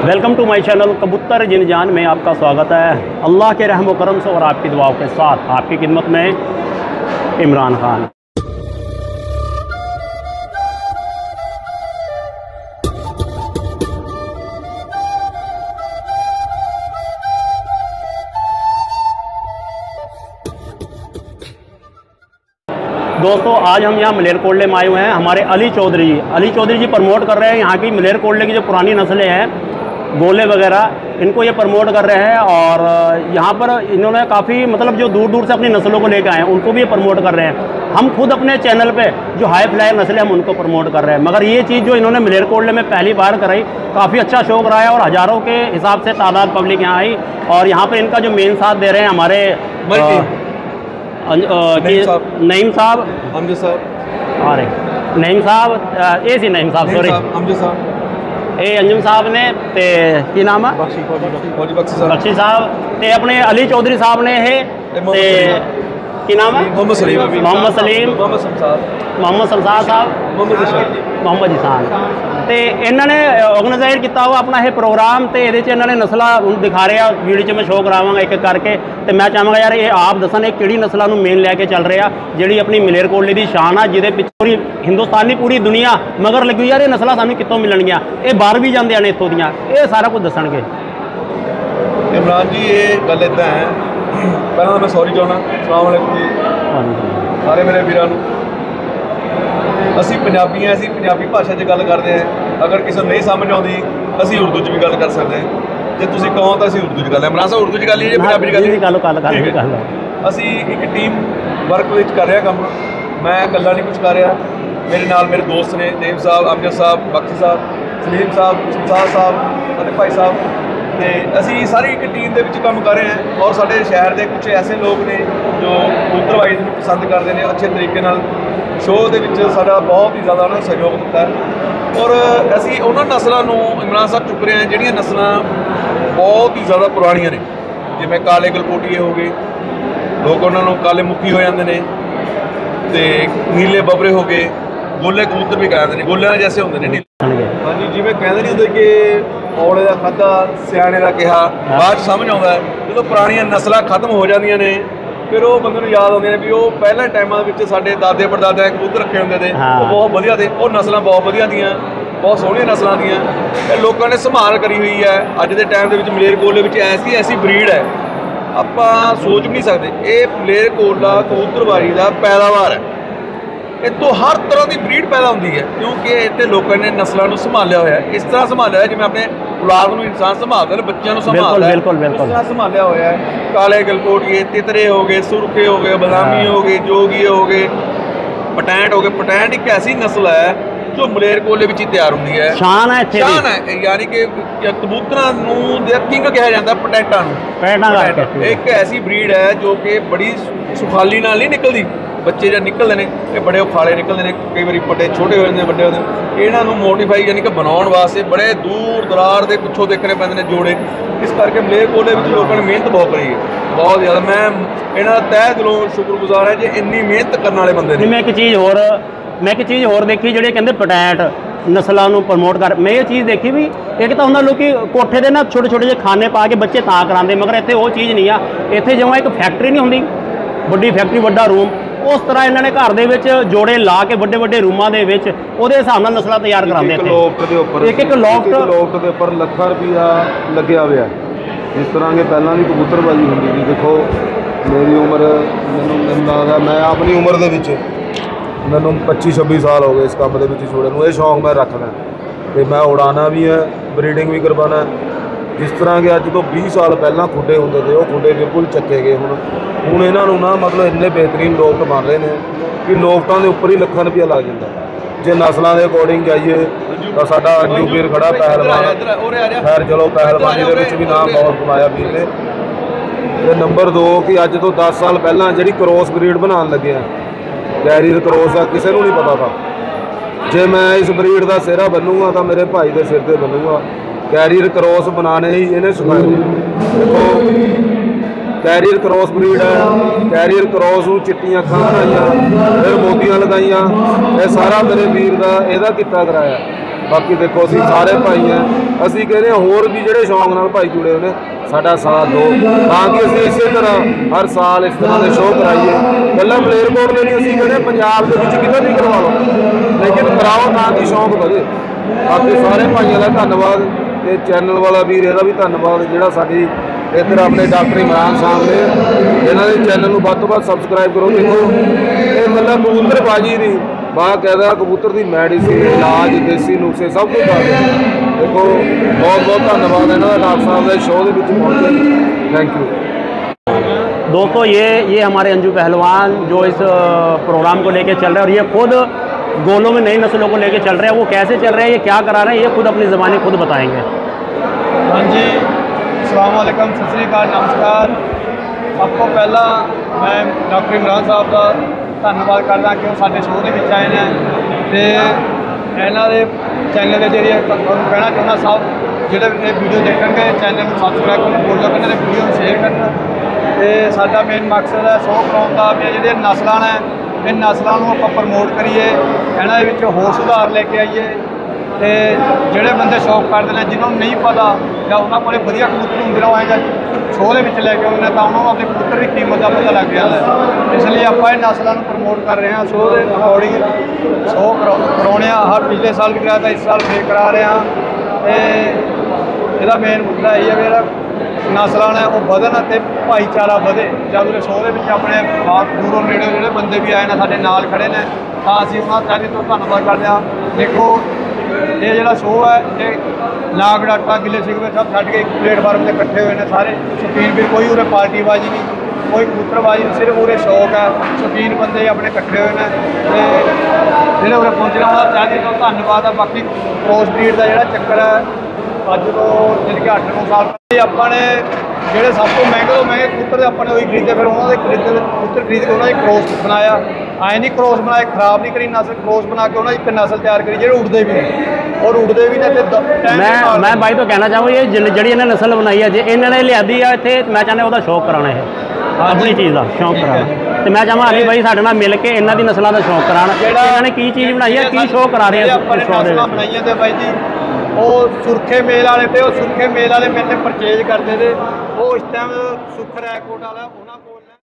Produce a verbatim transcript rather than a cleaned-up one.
Welcome to my channel कबूतर जिन जान में आपका स्वागत है। अल्लाह के रहम व करम से और आपकी दुआओं के साथ आपकी खिदमत में इमरान खान। दोस्तों आज हम यहाँ मलेरकोटले में आए हुए हैं। हमारे अली चौधरी जी अली चौधरी जी प्रमोट कर रहे हैं यहाँ की मलेरकोटले की जो पुरानी नस्लें हैं, गोले वगैरह, इनको ये प्रमोट कर रहे हैं। और यहाँ पर इन्होंने काफ़ी मतलब जो दूर दूर से अपनी नस्लों को लेकर आए हैं उनको भी ये प्रमोट कर रहे हैं। हम खुद अपने चैनल पे जो हाई फ्लायर नस्लें हम उनको प्रमोट कर रहे हैं, मगर ये चीज़ जो इन्होंने मलेरकोटले में पहली बार कराई, काफ़ी अच्छा शौक रहा है और हज़ारों के हिसाब से तादाद पब्लिक यहाँ आई। और यहाँ पर इनका जो मेन साथ दे रहे हैं हमारे नईम साहब, अमजद साहब, अरे नईम साहब ए सी नईम साहब सॉरी अमजद साहब, ए अंजुम साहब ने ते की नाम है बख्शी साहब ते अपने अली चौधरी साहब ने है ते की नाम है मोहम्मद सलीम मोहम्मद सलीम मोहम्मद शमशाद मोहम्मद शमशाद साहब मोहम्मद इसान ते इन्होंने ऑर्गेनाइज किया हुआ अपना ये प्रोग्राम। तो ये इन्होंने नस्ल दिखा रहे हैं, वीडियो च मैं शो करावांगा एक एक करके। तो मैं चाहांगा यार ये आप दसन कि नस्लों को मेन लैके चल रहे हैं जी अपनी मलेरकोटले की शान आ, जिदे पिछे पूरी हिंदुस्तानी पूरी दुनिया मगर लगी यार ये नस्ल सानू कितों मिलणगियां, ये बाहर भी जाते हैं इतों दियां, ये सारा कुछ दसणगे। इमरान जी ये गल इदा है, पहला मैं सॉरी चाहना सलाम अलैकुम जी सारे मेरे वीरां नूं। असी पंजाबी हैं, असी पंजाबी भाषा च गल करते हैं। अगर किसी नहीं समझ आती असी उर्दू च भी गल कर सकते हैं। जे तुसीं कहो तो असी उर्दू च गल है, इमरान साहब उर्दू च गल ही पंजाबी च गल। असी एक टीम वर्क विच कर रहे काम, मैं कल्ला नहीं कुछ कर रहा, मेरे नाल मेरे दोस्त ने नईम साहब, अमजद साहब, बख्शी साहब, सलीम साहब, शमशाद साहब और भाई साहब। तो असी सारी एक टीम के काम कर रहे हैं। और साढ़े शहर के कुछ ऐसे लोग ने जो कबूतरबाजी को पसंद करते हैं, अच्छे तरीके नाल शो के साडा बहुत ही ज़्यादा उन्होंने सहयोग दिता है। और असी उन्होंने नस्लों इमरान साहब चुक रहे हैं जिहड़ियां नस्ल बहुत ही ज़्यादा पुरानियां ने, जिवें काले गलकोटिए हो गए, लोग उन्होंने काले मुखी हो जाते हैं, तो नीले बबरे हो गए, गोले कबूतर भी कहते हैं, गोलियां जैसे होंगे ने। हाँ जी, जिवें कहते नहीं होंगे कि औले का खाधा सियाने का कहा, बाद समझ आता है जो पुरानियां नस्ल खत्म हो जांदियां ने, फिर वो बंदे नूं याद आउंदियां ने भी वो पहले टाइमां दे विच साडे दादे परदादे कबूतर रखे होंदे थे, वो बहुत वधिया थे, वो नस्लां बहुत वधिया दियां, बहुत सोहणियां नस्लां दियां, ते लोकां ने संभाल करी हुई है। अज दे टाइम दे विच मलेरकोटले विच ऐसी ऐसी ब्रीड है आपां सोच भी नहीं सकते। ये मलेरकोटला कबूतरबाजी का पैदावार है, इतों हर तरह की ब्रीड पैदा होती है, क्योंकि इतने लोगों ने नस्लों को संभालिया होया है। इस तरह संभालिया है जिवें अपने औलाद को इंसान संभालता है, बच्चों को संभालता है, उस तरह संभालिया होया है। काले गलकोटिए, तितरे हो गए, सुरखे हो गए, बदामी हो गए, जोगी हो गए, पटैंट हो गए। पटैंट एक ऐसी नस्ल है जो मलेरकोटले में ही तैयार होती है, शान है शान है यानी कि कबूतरां नूं किंग कहा जाता है पटैंटां नूं। एक ऐसी ब्रीड है जो कि बड़ी सुखाली नाल नहीं निकलती, बच्चे जब निकलते हैं ये बड़े उखाड़े निकलते हैं, कई बार पटे छोटे हो जाते हैं, बड़े होते हैं। इन्हों मोडिफाई यानी कि बनाने वास्ते बड़े दूर दरार के पिछों देखने पैंदे ने जोड़े। इस करके मलेरकोटले में लोगों ने मेहनत बहुत करी है, बहुत ज़्यादा। मैं इन्हों तह दिलों शुक्रगुजार है जो इन्नी मेहनत करने वाले बंदे ने। मैं एक चीज़ होर मैं एक चीज़ होर देखी जी कहते पटैंट नस्लों को प्रमोट कर, मैं ये चीज़ देखी भी एक तो होंगे लोग कोठे के ना छोटे छोटे जे खाने पा के बच्चे तां कराते, मगर इतने वो चीज़ नहीं आ। इतने जिवें एक फैक्ट्री नहीं होंगी, बड़ी फैक्ट्री वड्डा रूम, उस तरह इन्होंने घर दे जोड़े ला के बड़े बड़े रूमां दे विच उहदे हिसाब नाल नस्लां तैयार करांदे थे। एक एक लोफ्ट लोफ्ट के उपर लखां रुपया लग्या होया। जिस तरह के पहलां भी कबूतरबाजी होंदी सी, देखो मेरी उम्र मैनूं लगदा मैं अपनी उम्र दे विच मैनूं पच्ची छब्बी साल हो गए इस काम दे विच छोड़े नूं। ये शौक मैं रखदा ते मैं उड़ाना भी है, ब्रीडिंग भी करवाना। जिस तरह के अज तो बीस साल पहला खुडे होंदे थे, वो खुडे बिल्कुल चक्के गए। हुण हुण इन्हां नूं ना मतलब इन्ने बेहतरीन लोफ्ट बन रहे हैं कि लोफ्टां दे उपर ही लखां रुपया लग जाता। जे नस्लों के अकॉर्डिंग जाइए तो साडा अंजू वीर खड़ा पहलवान, खैर चलो पहलवानी दे विच भी नाम बहुत बुलाया वीर ने। ते नंबर दो कि अज तो दस साल पहला जिहड़ी क्रॉस ब्रीड बनाउण लगे कैरियर क्रॉस आ, किसी को नहीं पता था। जे मैं इस ब्रीड का सिरा बनूंगा तो मेरे भाई के सिर से बनूंगा। कैरियर क्रॉस बनाने ही इन्हें सिखाए। देखो कैरियर क्रॉस ब्रीड है, कैरियर क्रॉस नूं चिट्टियां अखां बनाइयां, फिर मोतियां लगाइयां, ये सारा मेरे वीर का यदा किता कराया। बाकी देखो असीं सारे भाई हैं, ਅਸੀਂ ਕਹਿੰਦੇ ਹਾਂ ਹੋਰ ਵੀ ਜਿਹੜੇ ਸ਼ੌਂਕ ਨਾਲ ਭਾਈ ਜੁੜੇ ਹੋਏ ਨੇ ਸਾਡਾ ਸਾਥ ਦਿਓ, ਤਾਂ ਕਿ ਅਸੀਂ ਇਸੇ ਤਰ੍ਹਾਂ ਹਰ ਸਾਲ ਇਸ ਤਰ੍ਹਾਂ ਦੇ ਸ਼ੋਅ ਕਰਾਈਏ। ਪਹਿਲਾਂ ਮਲੇਰਕੋਟਲੇ ਨਹੀਂ, ਅਸੀਂ ਕਹਿੰਦੇ ਪੰਜਾਬ ਦੇ ਵਿੱਚ ਕਿਤੇ ਵੀ ਕਰਵਾ ਲਓ, ਲੇਕਿਨ ਕਰਾਓ ਤਾਂ ਕਿ ਸ਼ੌਂਕ ਵਧੇ। ਬਾਕੀ ਸਾਰੇ ਭਾਈਆਂ ਦਾ ਧੰਨਵਾਦ, ਤੇ ਚੈਨਲ ਵਾਲਾ ਵੀਰ ਇਹਦਾ ਵੀ ਧੰਨਵਾਦ ਜਿਹੜਾ ਸਾਡੀ ਇੱਧਰ ਆਪਣੇ ਡਾਕਟਰ ਇਮਰਾਨ ਸਾਹਿਬ ਨੇ, ਇਹਨਾਂ ਦੇ ਚੈਨਲ ਨੂੰ ਵੱਧ ਤੋਂ ਵੱਧ ਸਬਸਕ੍ਰਾਈਬ ਕਰੋ। ਦੇਖੋ ਇਹ ਮਤਲਬ ਕਬੂਤਰਬਾਜੀ ਦੀ ਬਾਕਾਇਦਾ ਕਬੂਤਰ ਦੀ ਮੈਡੀਸਿਨ, ਇਲਾਜ, ਦੇਸੀ ਨੁਸਖੇ ਸਭ ਕੁਝ ਦੱਸਦੇ। देखो बहुत बहुत धन्यवाद है ना डॉक्टर साहब ने शो के पहुंचे, थैंक यू। दोस्तों ये ये हमारे अंजू पहलवान जो इस प्रोग्राम को लेके चल रहे हैं, और ये खुद गोलों में नई नस्लों को लेके चल रहे हैं। वो कैसे चल रहे हैं, ये क्या करा रहे हैं, ये खुद अपनी ज़बानी खुद बताएंगे। हाँ जी, अस्सलाम वालेकुम, सत श्री अकाल, नमस्कार। सबको पहला मैं डॉक्टर इमरान साहब का धन्यवाद करदा कि वो साडे शो के विच आए हैं ते ਇਹਨਾਂ ਦੇ ਚੈਨਲ ਦੇ ਜਰੀਏ ਤੁਹਾਨੂੰ ਕਹਿਣਾ ਚਾਹੁੰਦਾ ਸਾਹਿਬ ਜਿਹੜੇ ਇਹ ਵੀਡੀਓ ਦੇਖਣਗੇ ਚੈਨਲ ਨੂੰ ਸਬਸਕ੍ਰਾਈਬ ਕਰਨ, ਬੋਲੋ ਕਿ ਇਹਨਾਂ ਦੇ ਵੀਡੀਓ ਨੂੰ ਸ਼ੇਅਰ ਕਰਨ। ਤੇ ਸਾਡਾ ਮੇਨ ਮਕਸਦ ਹੈ ਸ਼ੋਅ ਕਰਾਉਣ ਦਾ ਵੀ ਜਿਹੜੀਆਂ ਨਸਲਾਂ ਨੇ ਇਹ ਨਸਲਾਂ ਨੂੰ ਆਪਾਂ ਪ੍ਰਮੋਟ ਕਰੀਏ, ਇਹਨਾਂ ਦੇ ਵਿੱਚ ਹੋਰ ਸੁਧਾਰ ਲੈ ਕੇ ਆਈਏ। ਤੇ ਜਿਹੜੇ ਬੰਦੇ ਸ਼ੌਕ ਕਰਦੇ ਨੇ, ਜਿਨ੍ਹਾਂ ਨੂੰ ਨਹੀਂ ਪਤਾ ਜਾਂ ਉਹਨਾਂ ਕੋਲ ਵਧੀਆ ਕਬੂਤਰ ਹੁੰਦੇ ਨੇ, ਉਹ ਐਂ ਜਾਂ ਸ਼ੋਅ ਦੇ ਵਿੱਚ ਲੈ ਕੇ ਆਉਂਦੇ ਨੇ ਤਾਂ ਉਹਨਾਂ ਨੂੰ ਆਪਣੇ ਕਬੂਤਰ ਦੀ ਕੀਮਤ ਦਾ ਪਤਾ ਲੱਗ ਜਾਂਦਾ। ਇਸ ਲਈ ਆਪਾਂ ਇਹ ਨਸਲਾਂ ਨੂੰ ਪ੍ਰਮੋਟ ਕਰ ਰਹੇ ਹਾਂ, ਸ਼ੋਅ ਦੇ ਅਕੋਰਡਿੰਗ ਸ਼ੋਅ ਕਰਾ ਕਰਾਉਣੇ ਆ। ਹਰ ਪਿਛਲੇ ਸਾਲ ਵੀ ਕਰਾਇਆ ਤਾਂ ਇਸ ਸਾਲ ਫੇਰ ਕਰਾ ਰਹੇ ਹਾਂ। ਤੇ ਇਹਦਾ ਮੇਨ ਮੁੱਦਾ ਇਹ ਹੈ ਵੀ ਜਿਹੜਾ ਨਸਲਾਂ ਨੇ ਉਹ ਵਧਣ ਅਤੇ ਭਾਈਚਾਰਾ ਵਧੇ। ਜਦ ਉਹ ਸ਼ੋਅ ਦੇ ਵਿੱਚ ਆਪਣੇ ਬਾਤ ਦੂਰੋਂ ਨੇੜੇ ਜਿਹੜੇ ਬੰਦੇ ਵੀ ਆਏ ਨੇ ਸਾਡੇ ਨਾਲ ਖੜੇ ਨੇ, ਤਾਂ ਅਸੀਂ ਉਹਨਾਂ ਦਾ ਤਹਿ ਦਿਲੋਂ ਧੰਨਵਾਦ ਕਰਦੇ ਹਾਂ। ਦੇਖੋ ਇਹ ਜਿਹੜਾ ਸ਼ੋਅ ਹੈ ਇਹ ਲਾਗ ਡਾਟਾ ਗਿੱਲੇ ਸਿਗਵੇ ਸਭ ਛੱਡ ਕੇ ਇੱਕ ਪਲੇਟਫਾਰਮ 'ਤੇ ਇਕੱਠੇ ਹੋਏ ਨੇ ਸਾਰੇ ਸ਼ੌਕੀਨ ਵੀ। ਕੋਈ ਉਰੇ ਪਾਰਟੀਬਾਜ਼ੀ ਨਹੀਂ, ਕੋਈ ਕਬੂਤਰਬਾਜ਼ੀ ਨਹੀਂ, ਸਿਰਫ ਉਰੇ ਸ਼ੌਕ ਹੈ, ਸ਼ੌਕੀਨ ਬੰਦੇ ਆਪਣੇ ਇਕੱਠੇ ਹੋਏ ਨੇ ਤੇ ਜਿਹੜੇ ਉਰੇ ਪਹੁੰਚੇ ਨੇ ਉਹਨਾਂ ਦਾ ਤਹਿ ਦਿਲੋਂ ਧੰਨਵਾਦ ਆ। ਬਾਕੀ ਕ੍ਰੋਸ ਬਰੀਡ ਦਾ ਜਿਹੜਾ ਚੱਕਰ ਹੈ ਅੱਜ ਤੋਂ ਜਿਵੇਂ ਕਿ ਅੱਠ ਨੌ ਸਾਲ ਪਹਿਲੇ ਆਪਾਂ ਨੇ ਜਿਹੜੇ ਸਭ ਤੋਂ ਮਹਿੰਗੇ ਤੋਂ ਮਹਿੰਗੇ ਕਬੂਤਰ ਦੇ ਆਪਾਂ ਨੇ ਉਹੀ ਖਰੀਦੇ, ਫਿਰ ਉਹਨਾਂ ਦੇ ਖਰੀਦੇ ਕਬੂਤਰ ਖਰੀਦ ਕੇ ਉਹਨਾਂ ਦੀ ਕ੍ਰੋਸ ਬਣਾਇਆ। ਐਂ ਨਹੀਂ ਕ੍ਰੋਸ ਬਣਾਏ ਖਰਾਬ ਨਹੀਂ ਕਰੀ ਨਸਲ, ਕ੍ਰੋਸ ਬਣਾ ਕੇ ਉਹਨਾਂ ਦੀ ਇੱਕ ਨਸਲ ਤਿਆਰ ਕਰੀ ਜਿਹੜੇ ਉੱਡਦੇ ਵੀ ਨੇ ਔਰ ਉੱਡਦੇ ਵੀ ਨੇ। ਤੇ ਮੈਂ ਮੈਂ ਬਾਈ ਤੋਂ ਕਹਿਣਾ ਚਾਹੂੰਗਾ ਇਹ ਜਿਹੜੀ ਇਹਨੇ ਨਸਲ ਬਣਾਈ ਹੈ, ਜੇ ਇਹਨਾਂ ਨੇ ਲਿਆਦੀ ਆ ਇੱਥੇ, ਮੈਂ ਚਾਹੁੰਦਾ ਉਹਦਾ ਸ਼ੌਕ ਕਰਾਉਣਾ ਇਹ ਆਪਣੀ ਚੀਜ਼ ਦਾ ਸ਼ੌਕ ਕਰਾਉਣਾ। ਤੇ ਮੈਂ ਚਾਹਾਂ ਅਲੀ ਬਾਈ ਸਾਡੇ ਨਾਲ ਮਿਲ ਕੇ ਇਹਨਾਂ ਦੀ ਨਸਲਾਂ ਦਾ ਸ਼ੌਕ ਕਰਾਉਣ। ਇਹਨਾਂ ਨੇ ਕੀ ਚੀਜ਼ ਬਣਾਈ ਹੈ, ਕੀ ਸ਼ੌਕ ਕਰਾ ਰਹੇ ਆ ਆਪਾਂ ਨੇ ਨਸਲਾਂ ਬਣਾਈਆਂ ਤੇ ਬਾਈ ਜੀ ਉਹ ਸੁਰਖੇ ਮੇਲ ਵਾਲੇ ਤੇ ਉਹ ਸੁਰਖੇ ਮੇਲ ਵਾਲੇ ਮੈਨੇ ਪਰਚੇਜ ਕਰਦੇ ਤੇ ਉਹ ਇਸ ਟਾਈਮ ਸੁਖਰ ਐਕੋਟ ਵਾਲਾ